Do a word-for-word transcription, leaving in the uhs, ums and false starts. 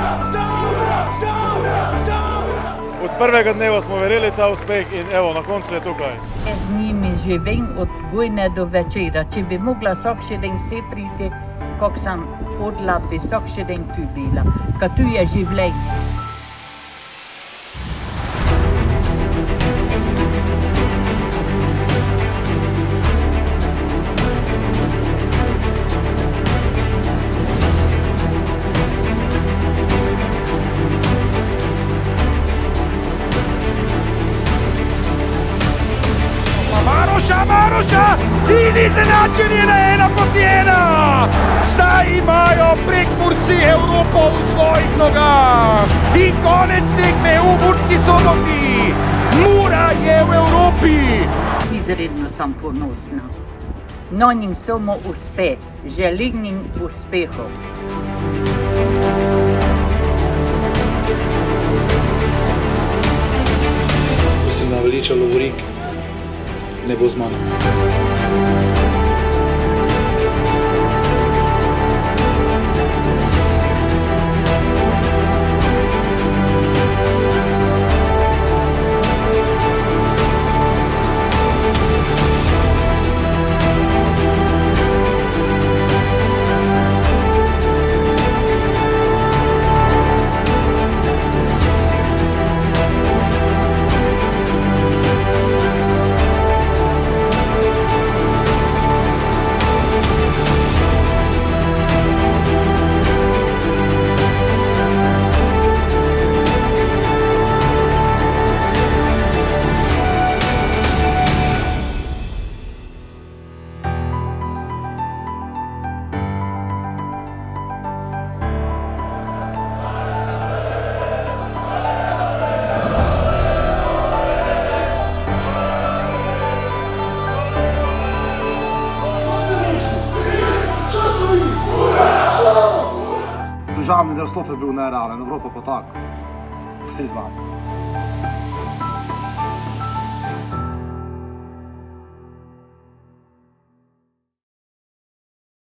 Od prvega dneva smo verjeli ta uspeh in evo, na koncu je tukaj. Z njimi živim od bojne do večera. Če bi mogla vsak še den vse priti, kak sem hodila, bi vsak še den tu bila. Ka tu je življenje. Maroša, Maroša in izenačenje na ena proti ena. Zdaj imajo Prekmurci Evropo v svojih nogah. In konec tekme v Murski Soboti. Mura je v Evropi. Izredno sem ponosna. No njim samo uspe. Želim njim uspehov. Ko si naveliča lovorik, ne bo z mano. Državni naslov je bil nerealen, Evropa pa tako. Vsi znamo.